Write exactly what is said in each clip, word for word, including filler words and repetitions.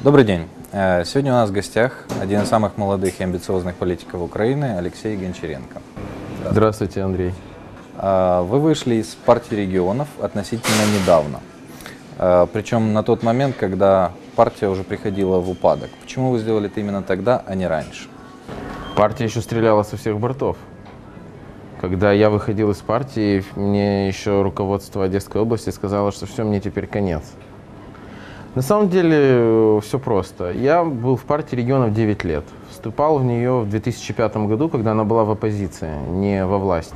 Добрый день. Сегодня у нас в гостях один из самых молодых и амбициозных политиков Украины Алексей Гончаренко. Здравствуйте, Здравствуйте, Андрей. Вы вышли из партии регионов относительно недавно, причем на тот момент, когда партия уже приходила в упадок. Почему вы сделали это именно тогда, а не раньше? Партия еще стреляла со всех бортов. Когда я выходил из партии, мне еще руководство Одесской области сказало, что все, мне теперь конец. На самом деле все просто. Я был в партии регионов девять лет. Вступал в нее в две тысячи пятом году, когда она была в оппозиции, не во власти.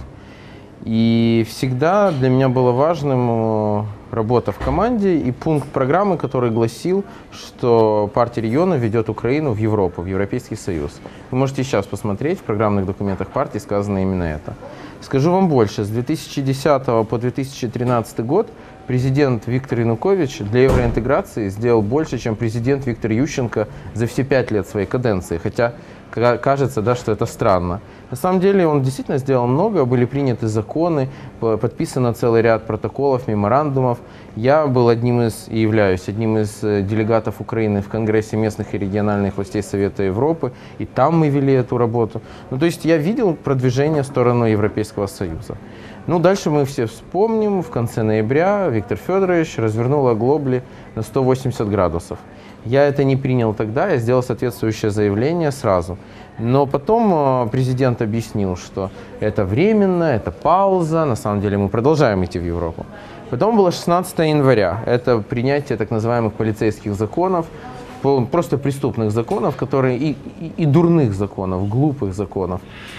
И всегда для меня было важным работа в команде и пункт программы, который гласил, что партия регионов ведет Украину в Европу, в Европейский Союз. Вы можете сейчас посмотреть, в программных документах партии сказано именно это. Скажу вам больше, с две тысячи десятого по две тысячи тринадцатый год президент Виктор Янукович для евроинтеграции сделал больше, чем президент Виктор Ющенко за все пять лет своей каденции. Хотя кажется, да, что это странно. На самом деле он действительно сделал много, были приняты законы, подписано целый ряд протоколов, меморандумов. Я был одним из, и являюсь одним из делегатов Украины в Конгрессе местных и региональных властей Совета Европы, и там мы вели эту работу. Ну, то есть я видел продвижение в сторону Европейского Союза. Ну, дальше мы все вспомним, в конце ноября Виктор Федорович развернул оглобли на сто восемьдесят градусов. Я это не принял тогда, я сделал соответствующее заявление сразу. Но потом президент объяснил, что это временно, это пауза, на самом деле мы продолжаем идти в Европу. Потом было шестнадцатое января, это принятие так называемых полицейских законов, просто преступных законов, которые и, и, и дурных законов, глупых законов.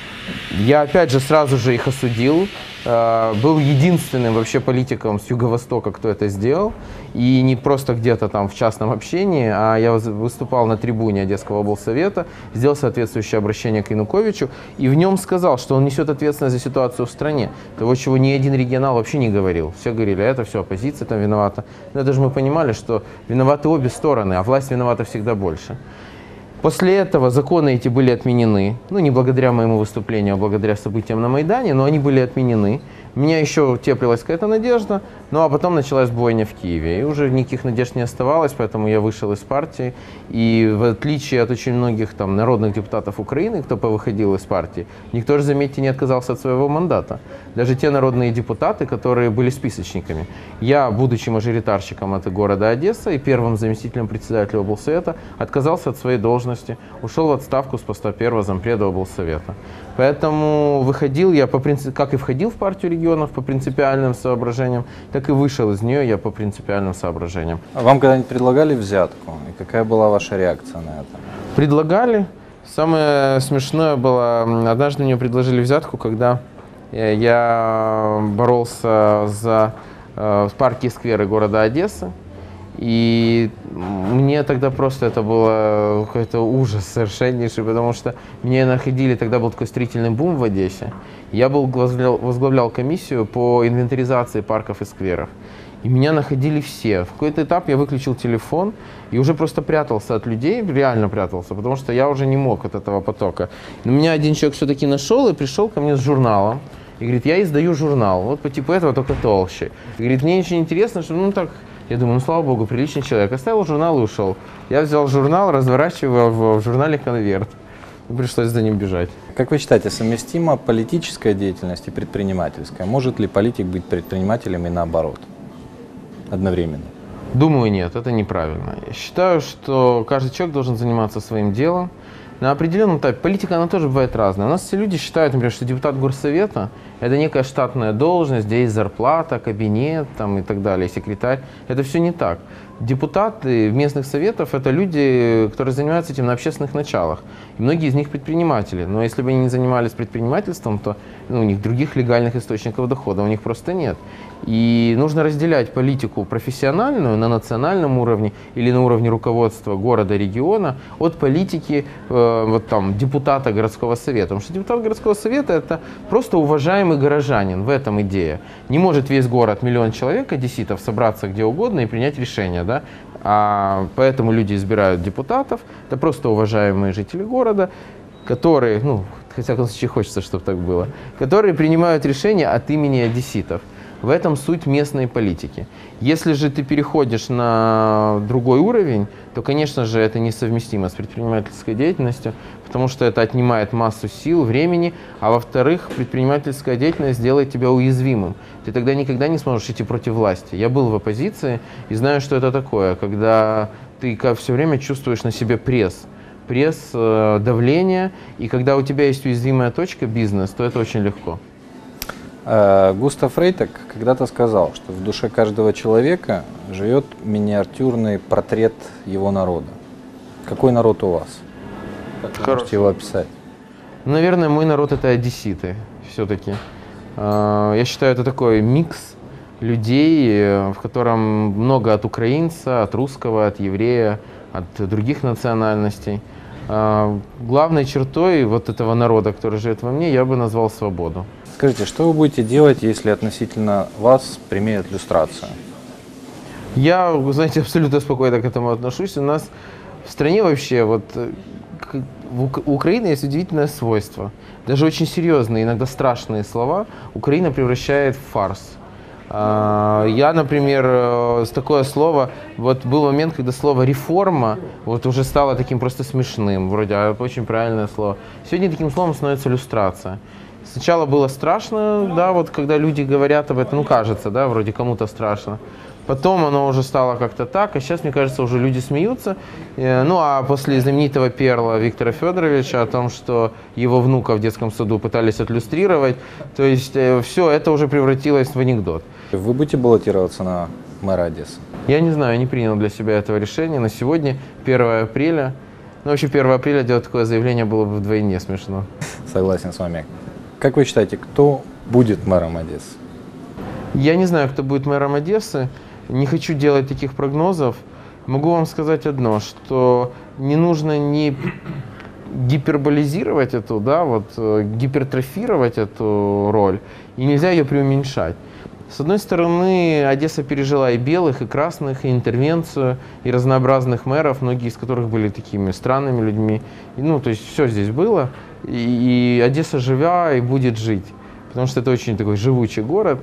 Я опять же сразу же их осудил, был единственным вообще политиком с Юго-Востока, кто это сделал, и не просто где-то там в частном общении, а я выступал на трибуне Одесского облсовета, сделал соответствующее обращение к Януковичу, и в нем сказал, что он несет ответственность за ситуацию в стране, того, чего ни один регионал вообще не говорил. Все говорили, это все оппозиция там виновата. Но это же мы понимали, что виноваты обе стороны, а власть виновата всегда больше. После этого законы эти были отменены, ну не благодаря моему выступлению, а благодаря событиям на Майдане, но они были отменены. У меня еще теплилась какая-то надежда, ну а потом началась бойня в Киеве, и уже никаких надежд не оставалось, поэтому я вышел из партии. И в отличие от очень многих там народных депутатов Украины, кто повыходил из партии, никто же, заметьте, не отказался от своего мандата. Даже те народные депутаты, которые были списочниками. Я, будучи мажоритарщиком от города Одесса и первым заместителем председателя облсовета, отказался от своей должности, ушел в отставку с поста первого зампреда облсовета. Поэтому выходил я, по принципу, как и входил в партию регионов по принципиальным соображениям, так и вышел из нее я по принципиальным соображениям. А вам когда-нибудь предлагали взятку? И какая была ваша реакция на это? Предлагали. Самое смешное было, однажды мне предложили взятку, когда я боролся за э, парки и скверы города Одессы. И мне тогда просто это было какой-то ужас совершеннейший, потому что мне находили, тогда был такой строительный бум в Одессе. Я был, возглавлял, возглавлял комиссию по инвентаризации парков и скверов. И меня находили все. В какой-то этап я выключил телефон и уже просто прятался от людей, реально прятался, потому что я уже не мог от этого потока. Но меня один человек все-таки нашел и пришел ко мне с журналом. И говорит, я издаю журнал, вот по типу этого, только толще. И говорит, мне очень интересно, что ну так... Я думаю, ну слава богу, приличный человек. Оставил журнал и ушел. Я взял журнал, разворачивал в, в журнале конверт. И пришлось за ним бежать. Как вы считаете, совместима политическая деятельность и предпринимательская? Может ли политик быть предпринимателем и наоборот? Одновременно? Думаю, нет, это неправильно. Я считаю, что каждый человек должен заниматься своим делом. На определенном этапе политика, она тоже бывает разная. У нас все люди считают, например, что депутат горсовета – это некая штатная должность, где есть зарплата, кабинет там, и так далее, секретарь. Это все не так. Депутаты местных советов – это люди, которые занимаются этим на общественных началах. И многие из них предприниматели. Но если бы они не занимались предпринимательством, то ну, у них других легальных источников дохода у них просто нет. И нужно разделять политику профессиональную на национальном уровне или на уровне руководства города, региона от политики э, вот там, депутата городского совета. Потому что депутат городского совета – это просто уважаемый горожанин, в этом идея. Не может весь город, миллион человек, одесситов, собраться где угодно и принять решение. Да? А поэтому люди избирают депутатов, это просто уважаемые жители города, которые, ну, хотя в всяком случае хочется, чтобы так было, которые принимают решения от имени одесситов. В этом суть местной политики. Если же ты переходишь на другой уровень, то, конечно же, это несовместимо с предпринимательской деятельностью, потому что это отнимает массу сил, времени, а во-вторых, предпринимательская деятельность делает тебя уязвимым. Ты тогда никогда не сможешь идти против власти. Я был в оппозиции и знаю, что это такое, когда ты все время чувствуешь на себе пресс. Пресс, давление, и когда у тебя есть уязвимая точка, бизнес, то это очень легко. Густав Фрейтаг когда-то сказал, что в душе каждого человека живет миниатюрный портрет его народа. Какой народ у вас? Как вы можете его описать? Наверное, мой народ — это одесситы все-таки. Я считаю, это такой микс людей, в котором много от украинца, от русского, от еврея, от других национальностей. Главной чертой вот этого народа, который живет во мне, я бы назвал свободу. Скажите, что вы будете делать, если относительно вас применят люстрацию? Я, вы знаете, абсолютно спокойно к этому отношусь. У нас в стране вообще, вот, у Украины есть удивительное свойство. Даже очень серьезные, иногда страшные слова Украина превращает в фарс. Я, например, с такое слово, вот был момент, когда слово «реформа» вот уже стало таким просто смешным, вроде, а очень правильное слово. Сегодня таким словом становится люстрация. Сначала было страшно, да, вот когда люди говорят об этом, ну кажется, да, вроде кому-то страшно. Потом оно уже стало как-то так, а сейчас, мне кажется, уже люди смеются. Ну а после знаменитого перла Виктора Федоровича о том, что его внука в детском саду пытались отлюстрировать, то есть все это уже превратилось в анекдот. Вы будете баллотироваться на мэра Одессы? Я не знаю, я не принял для себя этого решения. На сегодня, первое апреля, ну вообще первое апреля делать такое заявление было бы вдвойне смешно. Согласен с вами. Как вы считаете, кто будет мэром Одессы? Я не знаю, кто будет мэром Одессы. Не хочу делать таких прогнозов. Могу вам сказать одно, что не нужно не гиперболизировать эту, да, вот, гипертрофировать эту роль, и нельзя ее преуменьшать. С одной стороны, Одесса пережила и белых, и красных, и интервенцию, и разнообразных мэров, многие из которых были такими странными людьми. Ну, то есть все здесь было, и, и Одесса живя и будет жить, потому что это очень такой живучий город.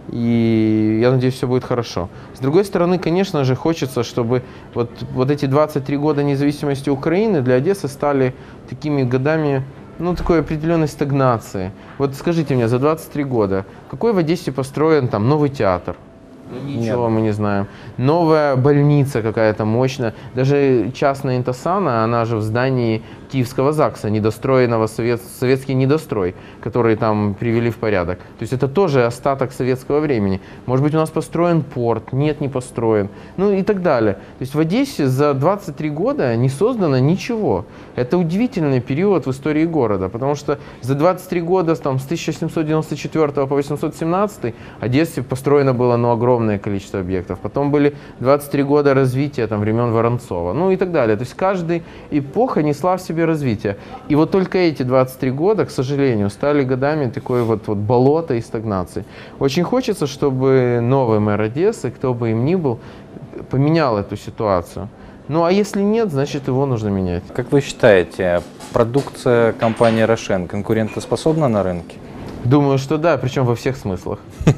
И я надеюсь, все будет хорошо. С другой стороны, конечно же, хочется, чтобы вот, вот эти двадцать три года независимости Украины для Одессы стали такими годами, ну, такой определенной стагнации. Вот скажите мне, за двадцать три года, какой в Одессе построен там новый театр? Ну, ничего Нет. мы не знаем. Новая больница какая-то мощная. Даже частная Интасана, она же в здании Киевского ЗАГСа, недостроенного, совет, советский недострой, который там привели в порядок. То есть это тоже остаток советского времени. Может быть, у нас построен порт, нет, не построен. Ну и так далее. То есть в Одессе за двадцать три года не создано ничего. Это удивительный период в истории города, потому что за двадцать три года там, с тысяча семьсот девяносто четвёртого по восемьсот семнадцатый в Одессе построено было ну, огромное количество объектов. Потом были двадцать три года развития там, времен Воронцова, ну и так далее. То есть каждая эпоха несла в себе развитие. И вот только эти двадцать три года, к сожалению, стали годами такой вот, вот болота и стагнации. Очень хочется, чтобы новый мэр Одессы, кто бы им ни был, поменял эту ситуацию. Ну а если нет, значит его нужно менять. Как вы считаете, продукция компании Рошен конкурентоспособна на рынке? Думаю, что да, причем во всех смыслах.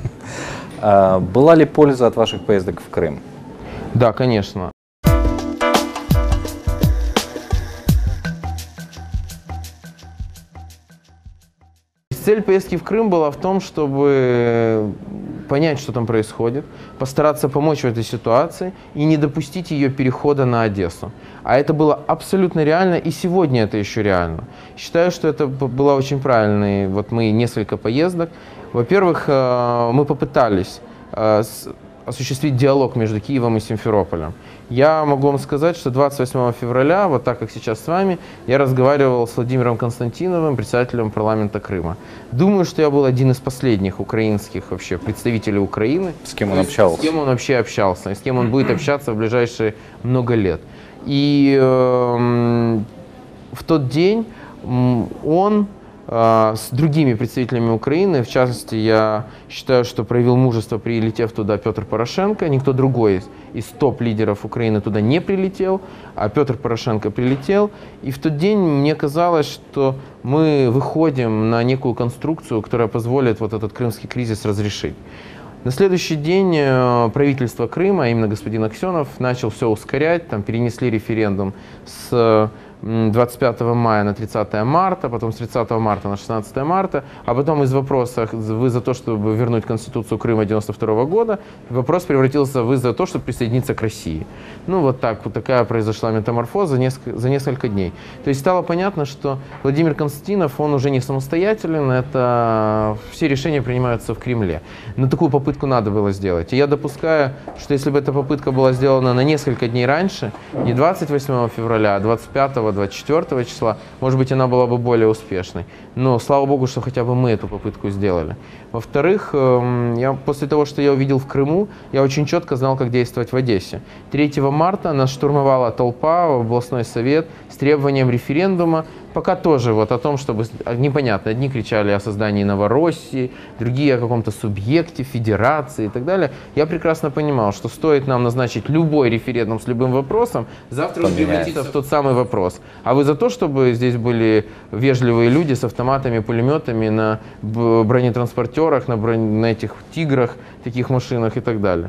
Была ли польза от ваших поездок в Крым? Да, конечно. Цель поездки в Крым была в том, чтобы понять, что там происходит, постараться помочь в этой ситуации и не допустить ее перехода на Одессу. А это было абсолютно реально, и сегодня это еще реально. Считаю, что это было очень правильно. Вот мы несколько поездок. Во-первых, мы попытались осуществить диалог между Киевом и Симферополем. Я могу вам сказать, что двадцать восьмого февраля, вот так как сейчас с вами, я разговаривал с Владимиром Константиновым, председателем парламента Крыма. Думаю, что я был один из последних украинских вообще представителей Украины. С кем он общался? С кем он вообще общался, и с кем он будет общаться в ближайшие много лет. И э, в тот день он с другими представителями Украины, в частности, я считаю, что проявил мужество, прилетев туда Петр Порошенко. Никто другой из, из топ-лидеров Украины туда не прилетел, а Петр Порошенко прилетел. И в тот день мне казалось, что мы выходим на некую конструкцию, которая позволит вот этот крымский кризис разрешить. На следующий день правительство Крыма, а именно господин Аксенов, начал все ускорять, там перенесли референдум с двадцать пятого мая на тридцатое марта, потом с тридцатого марта на шестнадцатое марта, а потом из вопроса «Вы за то, чтобы вернуть Конституцию Крыма девяносто второго года?» вопрос превратился «Вы за то, чтобы присоединиться к России?» Ну вот так, вот такая произошла метаморфоза за несколько, за несколько дней. То есть стало понятно, что Владимир Константинов, он уже не самостоятелен, это все решения принимаются в Кремле. Но такую попытку надо было сделать. И я допускаю, что если бы эта попытка была сделана на несколько дней раньше, не двадцать восьмого февраля, а двадцать пятого двадцать четвёртого числа, может быть, она была бы более успешной. Но слава богу, что хотя бы мы эту попытку сделали. Во-вторых, я, после того, что я увидел в Крыму, я очень четко знал, как действовать в Одессе. третьего марта нас штурмовала толпа в областной совет с требованием референдума, пока тоже вот о том, чтобы, непонятно, одни кричали о создании Новороссии, другие о каком-то субъекте, федерации и так далее. Я прекрасно понимал, что стоит нам назначить любой референдум с любым вопросом, завтра он превратится в тот самый вопрос. А вы за то, чтобы здесь были вежливые люди с автоматами, пулеметами на бронетранспортерах, на, бронь... на этих тиграх, таких машинах и так далее.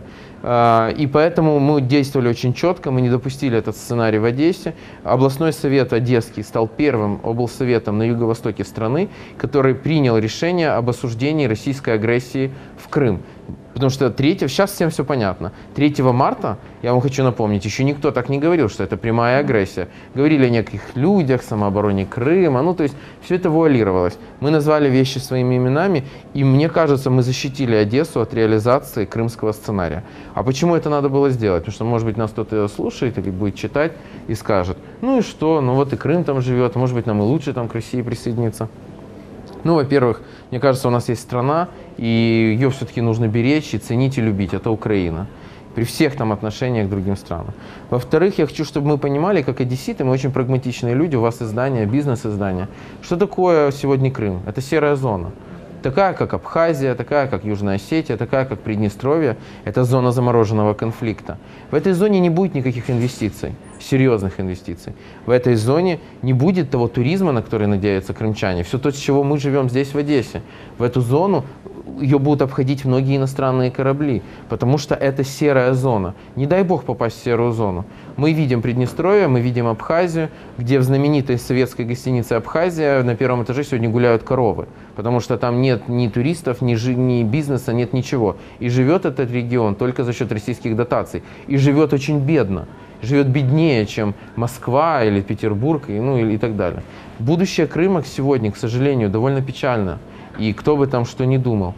И поэтому мы действовали очень четко, мы не допустили этот сценарий в Одессе. Областной совет Одесский стал первым облсоветом на юго-востоке страны, который принял решение об осуждении российской агрессии в Крым. Потому что третьего, сейчас всем все понятно. третьего марта, я вам хочу напомнить, еще никто так не говорил, что это прямая агрессия. Говорили о неких людях, самообороне Крыма, ну то есть все это вуалировалось. Мы назвали вещи своими именами, и мне кажется, мы защитили Одессу от реализации крымского сценария. А почему это надо было сделать? Потому что, может быть, нас кто-то слушает или будет читать и скажет, ну и что, ну вот и Крым там живет, может быть, нам и лучше там к России присоединиться. Ну, во-первых, мне кажется, у нас есть страна, и ее все-таки нужно беречь и ценить и любить. Это Украина. При всех там отношениях к другим странам. Во-вторых, я хочу, чтобы мы понимали, как одесситы, мы очень прагматичные люди, у вас издание, бизнес-издание. Что такое сегодня Крым? Это серая зона. Такая, как Абхазия, такая, как Южная Осетия, такая, как Приднестровье. Это зона замороженного конфликта. В этой зоне не будет никаких инвестиций, серьезных инвестиций. В этой зоне не будет того туризма, на который надеются крымчане. Все то, с чего мы живем здесь, в Одессе. В эту зону ее будут обходить многие иностранные корабли, потому что это серая зона. Не дай бог попасть в серую зону. Мы видим Приднестровье, мы видим Абхазию, где в знаменитой советской гостинице «Абхазия» на первом этаже сегодня гуляют коровы, потому что там нет ни туристов, ни, жи- ни бизнеса, нет ничего. И живет этот регион только за счет российских дотаций. И живет очень бедно. Живет беднее, чем Москва или Петербург, и, ну, и, и так далее. Будущее Крыма сегодня, к сожалению, довольно печально. И кто бы там что ни думал.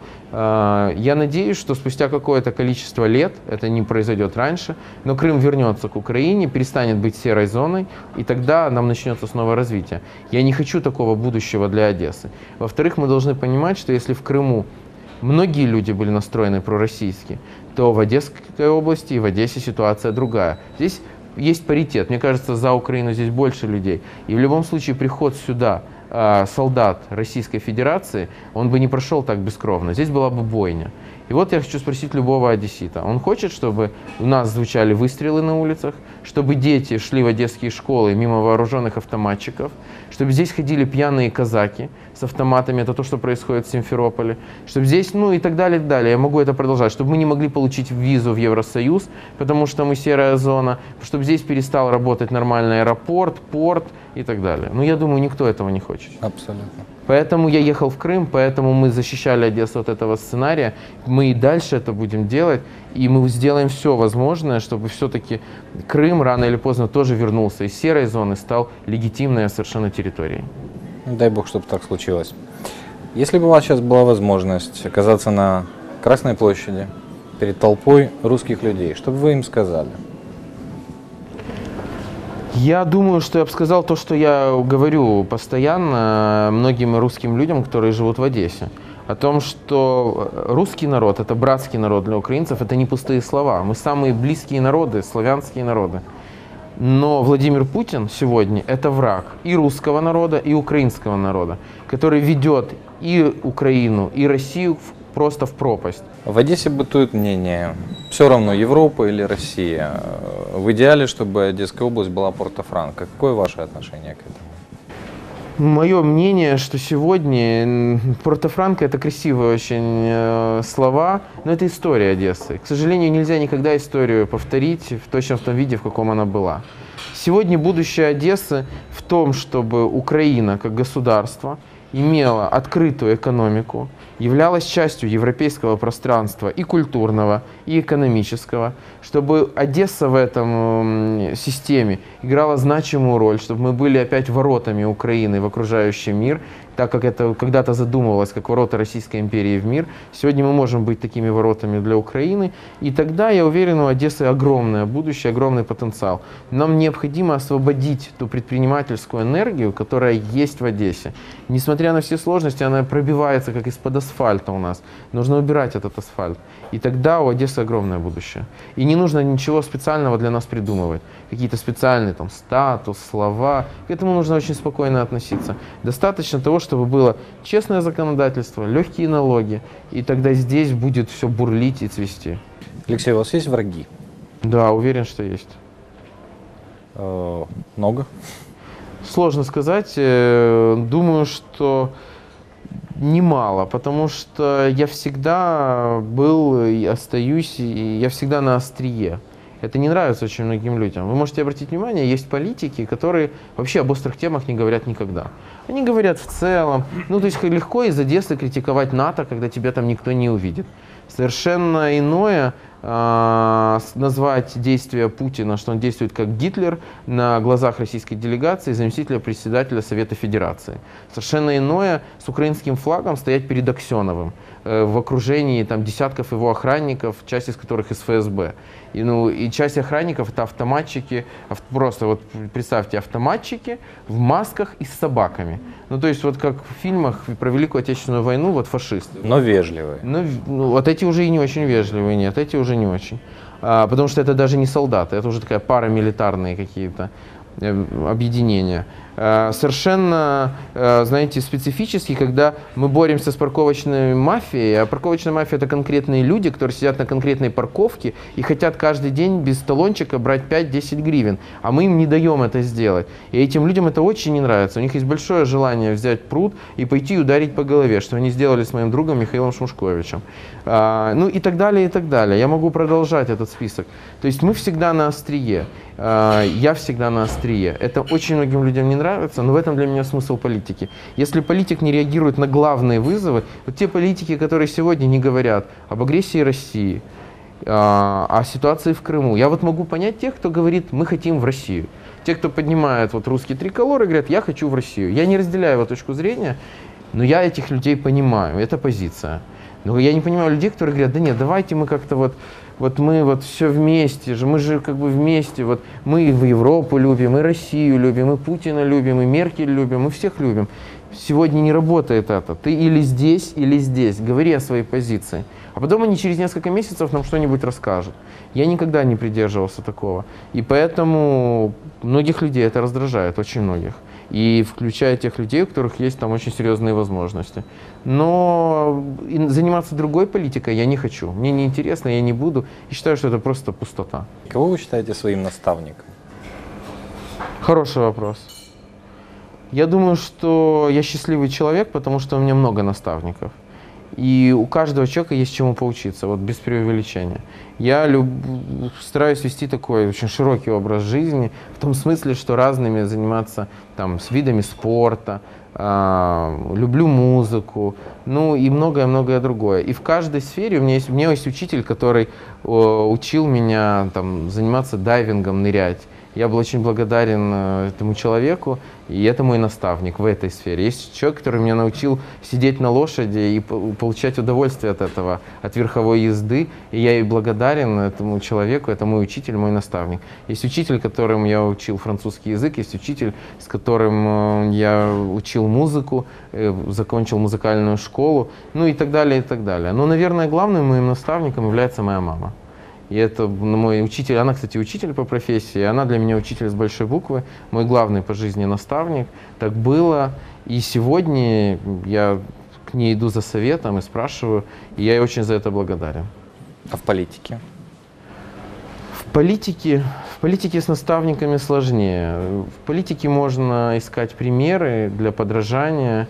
Я надеюсь, что спустя какое-то количество лет, это не произойдет раньше, но Крым вернется к Украине, перестанет быть серой зоной, и тогда нам начнется снова развитие. Я не хочу такого будущего для Одессы. Во-вторых, мы должны понимать, что если в Крыму многие люди были настроены пророссийски, то в Одесской области и в Одессе ситуация другая. Здесь есть паритет. Мне кажется, за Украину здесь больше людей. И в любом случае приход сюда солдат Российской Федерации, он бы не прошел так бескровно. Здесь была бы бойня. И вот я хочу спросить любого одессита. Он хочет, чтобы у нас звучали выстрелы на улицах, чтобы дети шли в одесские школы мимо вооруженных автоматчиков, чтобы здесь ходили пьяные казаки с автоматами, это то, что происходит в Симферополе, чтобы здесь, ну и так далее, и так далее. Я могу это продолжать. Чтобы мы не могли получить визу в Евросоюз, потому что мы серая зона, чтобы здесь перестал работать нормальный аэропорт, порт и так далее. Но я думаю, никто этого не хочет. Абсолютно. Поэтому я ехал в Крым, поэтому мы защищали Одессу от этого сценария. Мы и дальше это будем делать, и мы сделаем все возможное, чтобы все-таки Крым рано или поздно тоже вернулся из серой зоны, стал легитимной совершенно территорией. Дай бог, чтобы так случилось. Если бы у вас сейчас была возможность оказаться на Красной площади перед толпой русских людей, что бы вы им сказали? Я думаю, что я бы сказал то, что я говорю постоянно многим русским людям, которые живут в Одессе. О том, что русский народ – это братский народ для украинцев, это не пустые слова. Мы самые близкие народы, славянские народы. Но Владимир Путин сегодня – это враг и русского народа, и украинского народа, который ведет и Украину, и Россию в просто в пропасть. В Одессе бытует мнение, все равно Европа или Россия. В идеале, чтобы Одесская область была Порто-Франко. Какое ваше отношение к этому? Мое мнение, что сегодня Порто-Франко — это красивые очень э, слова, но это история Одессы. К сожалению, нельзя никогда историю повторить в точно в том виде, в каком она была. Сегодня будущее Одессы в том, чтобы Украина как государство имела открытую экономику, являлась частью европейского пространства и культурного, и экономического, чтобы Одесса в этом системе играла значимую роль, чтобы мы были опять воротами Украины в окружающий мир, так как это когда-то задумывалось как ворота Российской империи в мир. Сегодня мы можем быть такими воротами для Украины, и тогда, я уверен, у Одессы огромное будущее, огромный потенциал. Нам необходимо освободить ту предпринимательскую энергию, которая есть в Одессе. Несмотря на все сложности, она пробивается как из-под асфальта у нас. Нужно убирать этот асфальт. И тогда у Одессы огромное будущее. И не нужно ничего специального для нас придумывать. Какие-то специальные там статус, слова. К этому нужно очень спокойно относиться. Достаточно того, чтобы было честное законодательство, легкие налоги. И тогда здесь будет все бурлить и цвести. Алексей, у вас есть враги? Да, уверен, что есть. Э, много? Сложно сказать. Думаю, что немало, потому что я всегда был и остаюсь, и я всегда на острие. Это не нравится очень многим людям. Вы можете обратить внимание, есть политики, которые вообще об острых темах не говорят никогда. Они говорят в целом, ну то есть легко из Одессы критиковать НАТО, когда тебя там никто не увидит. Совершенно иное э, назвать действия Путина, что он действует как Гитлер на глазах российской делегации, заместителя председателя Совета Федерации. Совершенно иное с украинским флагом стоять перед Аксеновым э, в окружении там, десятков его охранников, часть из которых из эф эс бэ. И, ну, и часть охранников — это автоматчики, ав, просто вот представьте, автоматчики в масках и с собаками. Ну то есть вот как в фильмах про Великую Отечественную войну, вот фашисты. Но вежливые. Ну, ну вот эти уже и не очень вежливые, нет, эти уже не очень. А, потому что это даже не солдаты, это уже такая парамилитарные какие-то э, объединения. А, совершенно, э, знаете, специфически, когда мы боремся с парковочной мафией, а парковочная мафия — это конкретные люди, которые сидят на конкретной парковке и хотят каждый день без талончика брать пять-десять гривен, а мы им не даем это сделать. И этим людям это очень не нравится. У них есть большое желание взять пруд и пойти и ударить по голове, что они сделали с моим другом Михаилом Шмушковичем. А, ну и так далее, и так далее. Я могу продолжать этот список. То есть мы всегда на острие. А, я всегда на острие. Это очень многим людям не нравится. Но в этом для меня смысл политики. Если политик не реагирует на главные вызовы, вот те политики, которые сегодня не говорят об агрессии России, о ситуации в Крыму, я вот могу понять тех, кто говорит: мы хотим в Россию. Те, кто поднимает вот русский триколор и говорят: я хочу в Россию. Я не разделяю его точку зрения, но я этих людей понимаю, это позиция. Но я не понимаю людей, которые говорят: да нет, давайте мы как-то вот, вот мы вот все вместе же, мы же как бы вместе, вот мы и в Европу любим, и Россию любим, и Путина любим, и Меркель любим, мы всех любим. Сегодня не работает это. Ты или здесь, или здесь. Говори о своей позиции. А потом они через несколько месяцев нам что-нибудь расскажут. Я никогда не придерживался такого. И поэтому многих людей это раздражает, очень многих. И включая тех людей, у которых есть там очень серьезные возможности. Но заниматься другой политикой я не хочу. Мне неинтересно, я не буду. И считаю, что это просто пустота. Кого вы считаете своим наставником? Хороший вопрос. Я думаю, что я счастливый человек, потому что у меня много наставников. И у каждого человека есть чему поучиться, вот без преувеличения. Я люб... стараюсь вести такой очень широкий образ жизни, в том смысле, что разными заниматься там, с видами спорта, э, люблю музыку, ну и многое-многое другое. И в каждой сфере у меня есть, у меня есть учитель, который э, учил меня там, заниматься дайвингом, нырять. Я был очень благодарен этому человеку, и это мой наставник в этой сфере. Есть человек, который меня научил сидеть на лошади и получать удовольствие от этого, от верховой езды, и я и благодарен этому человеку, это мой учитель, мой наставник. Есть учитель, которым я учил французский язык, есть учитель, с которым я учил музыку, закончил музыкальную школу, ну и так далее, и так далее. Но, наверное, главным моим наставником является моя мама. И это мой учитель, она, кстати, учитель по профессии, она для меня учитель с большой буквы, мой главный по жизни наставник. Так было, и сегодня я к ней иду за советом и спрашиваю, и я ей очень за это благодарен. А в политике? В В политике, в политике с наставниками сложнее. В политике можно искать примеры для подражания.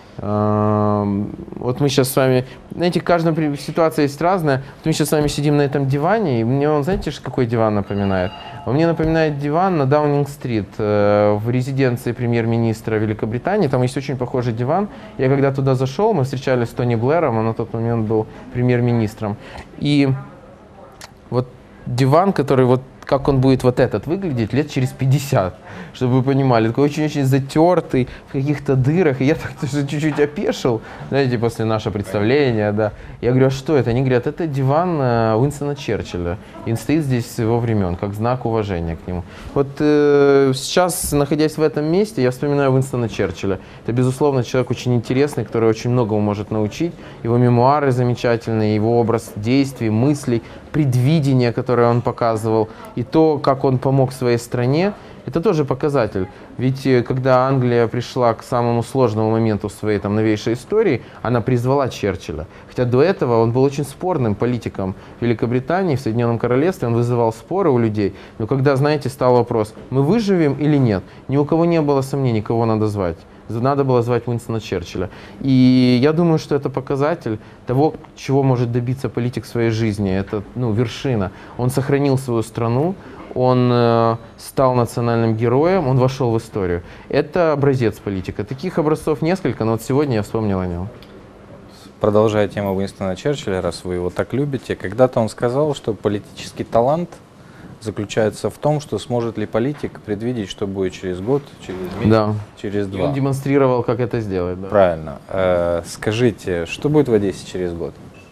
Вот мы сейчас с вами, знаете, каждая ситуация есть разная. Вот мы сейчас с вами сидим на этом диване, и мне он, знаете, какой диван напоминает? Он мне напоминает диван на Даунинг-стрит в резиденции премьер-министра Великобритании. Там есть очень похожий диван. Я когда туда зашел, мы встречались с Тони Блэром, он на тот момент был премьер-министром. И вот диван, который вот как он будет вот этот выглядеть лет через пятьдесят, чтобы вы понимали, такой очень-очень затертый, в каких-то дырах, и я так тоже чуть-чуть опешил, знаете, после нашего представления, да. Я говорю, а что это? Они говорят, это диван Уинстона Черчилля, и он стоит здесь с его времен, как знак уважения к нему. Вот э, сейчас, находясь в этом месте, я вспоминаю Уинстона Черчилля. Это, безусловно, человек очень интересный, который очень многому может научить. Его мемуары замечательные, его образ действий, мыслей, предвидение, которое он показывал, и то, как он помог своей стране, это тоже показатель. Ведь когда Англия пришла к самому сложному моменту своей там, новейшей истории, она призвала Черчилля. Хотя до этого он был очень спорным политиком Великобритании, в Соединенном Королевстве, он вызывал споры у людей. Но когда, знаете, стал вопрос, мы выживем или нет, ни у кого не было сомнений, кого надо звать. Надо было звать Уинстона Черчилля. И я думаю, что это показатель того, чего может добиться политик в своей жизни. Это ну, вершина. Он сохранил свою страну, он э, стал национальным героем, он вошел в историю. Это образец политика. Таких образцов несколько, но вот сегодня я вспомнил о нем. Продолжая тему Уинстона Черчилля, раз вы его так любите, когда-то он сказал, что политический талант заключается в том, что сможет ли политик предвидеть, что будет через год, через месяц, да. через два. И он демонстрировал, как это сделать. Да. Правильно. Э, скажите, что будет в Одессе через год?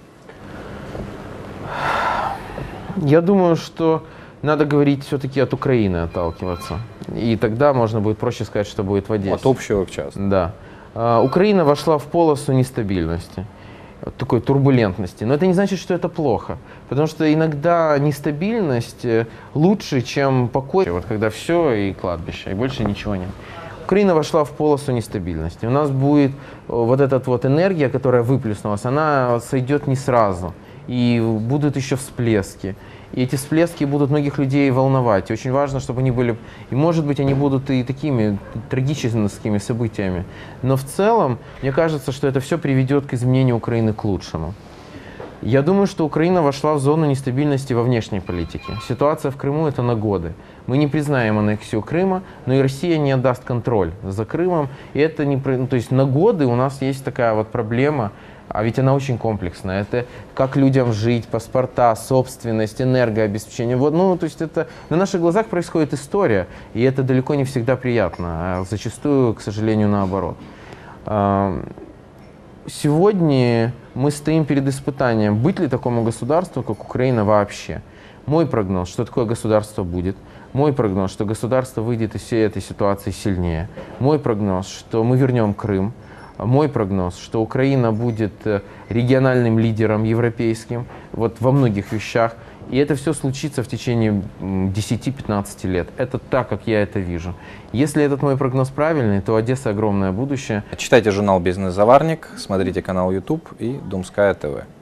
Я думаю, что надо говорить все-таки от Украины, отталкиваться. И тогда можно будет проще сказать, что будет в Одессе. От общего к частному. Да. Э, Украина вошла в полосу нестабильности, такой турбулентности. Но это не значит, что это плохо. Потому что иногда нестабильность лучше, чем покой. Вот когда все и кладбище, и больше ничего нет. Украина вошла в полосу нестабильности. У нас будет вот эта вот энергия, которая выплеснулась, она сойдет не сразу. И будут еще всплески. И эти всплески будут многих людей волновать. И очень важно, чтобы они были... И, может быть, они будут и такими трагическими событиями. Но в целом, мне кажется, что это все приведет к изменению Украины к лучшему. Я думаю, что Украина вошла в зону нестабильности во внешней политике. Ситуация в Крыму – это на годы. Мы не признаем аннексию Крыма, но и Россия не отдаст контроль за Крымом. И это не... Ну, то есть на годы у нас есть такая вот проблема. А ведь она очень комплексная. Это как людям жить, паспорта, собственность, энергообеспечение. Вот, ну, то есть это на наших глазах происходит история, и это далеко не всегда приятно, а зачастую, к сожалению, наоборот. Сегодня мы стоим перед испытанием, быть ли такому государству, как Украина вообще. Мой прогноз, что такое государство будет. Мой прогноз, что государство выйдет из всей этой ситуации сильнее. Мой прогноз, что мы вернем Крым. Мой прогноз, что Украина будет региональным лидером европейским вот во многих вещах. И это все случится в течение десяти-пятнадцати лет. Это так, как я это вижу. Если этот мой прогноз правильный, то Одесса огромное будущее. Читайте журнал «Бизнес-заварник», смотрите канал YouTube и Думская ТВ.